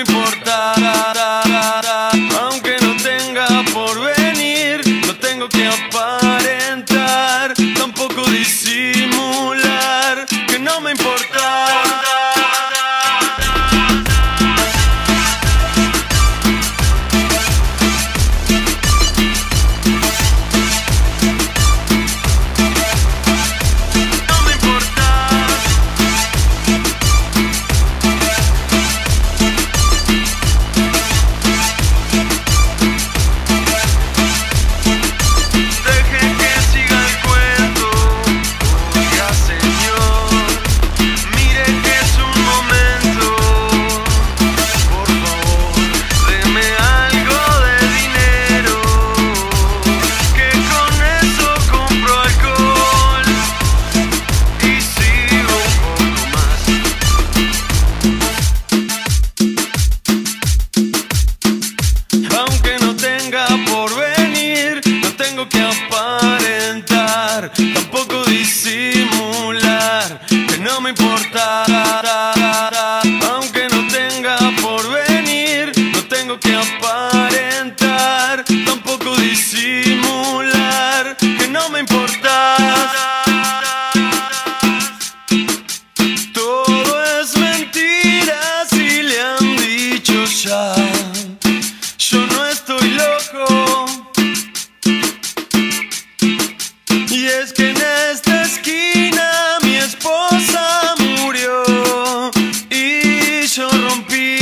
importa. Aunque no tenga porvenir, no tengo que aparentar, tampoco disimular que no me importa. Que aparentar, tampoco disimular que no me importa. Aunque no tenga porvenir, no tengo que aparentar, tampoco disimular que no me importa. Todo es mentira si le han dicho ya. Yo no estoy loco. Y es que en esta esquina mi esposa murió y yo rompí